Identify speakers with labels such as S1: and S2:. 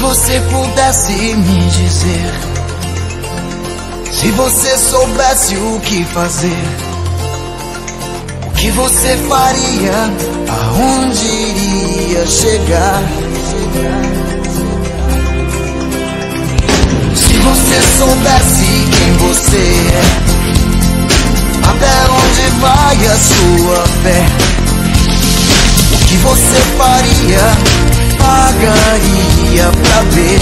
S1: você pudesse me dizer, se você soubesse o que fazer, o que você faria, aonde iria chegar? Se você soubesse quem você é, até onde vai a sua fé, o que você faria, pagaria pra ver?